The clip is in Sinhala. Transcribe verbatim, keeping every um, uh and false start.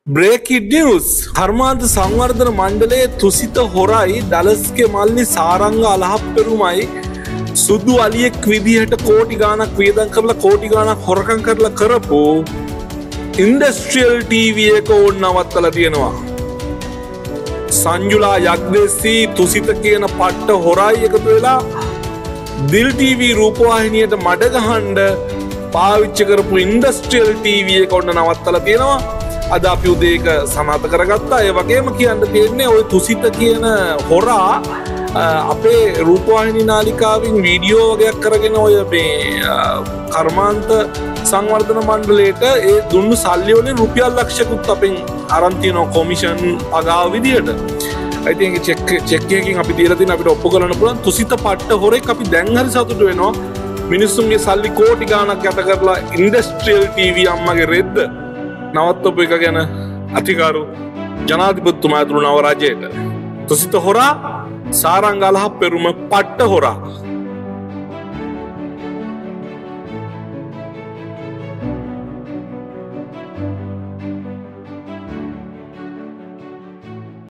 Breaking news. කර්මාන්ත සංවර්ධන මණ්ඩලයේ තුසිත හොරයි ඩලස්ගේ මල්ලි සාරංග අලහප්පෙරුමයි සුදු අලියෙක් විදිහට කෝටි ගාණක් වියදම් කරලා කෝටි ගාණක් හොරකම් කරලා කරපු ඉන්ඩස්ට්‍රියල් ටීවී එක ඕන නවත්තලා තියෙනවා. සංජුලා යග්දේසී තුසිත කියන පට්ට හොරයි එකතු වෙලා දිල් ටීවී රූපවාහිනියට මඩ ගහන්න පාවිච්චි කරපු ඉන්ඩස්ට්‍රියල් ටීවී එක ඕන නවත්තලා තියෙනවා. අද අපි උදේ ඒක සනාථ කරගත්තා. ඒ වගේම කියන්න තියෙන්නේ ওই තුසිත කියන හොරා අපේ රූපවාහිනී නාලිකාවෙන් වීඩියෝ වගේක් කරගෙන ඔය මේ කර්මාන්ත සංවර්ධන මණ්ඩලයට ඒ දුන්නු සල්ලි වලින් රුපියල් ලක්ෂයකුත් අපෙන් අරන් තියෙනවා කොමිෂන් අගාව විදියට. I think චෙක් චෙක් එකකින් අපි දීලා තියෙන අපිට ඔප්පු කරන්න පුළුවන් තුසිත පට්ට හොරෙක් අපි දැන් හරි සතුටු වෙනවා. මිනිස්සුන්ගේ සල්ලි කෝටි ගාණක් යට කරලා ඉන්ඩස්ට්‍රියල් ටීවී අම්මගේ රෙද්ද නවත්තපු එක ගැන අතිකාරු ජනාධිපතිතුමා ඇතුළු නව රජයට තුසිත හොරා සාරංග අලහප්පෙරුම පට්ට හොරා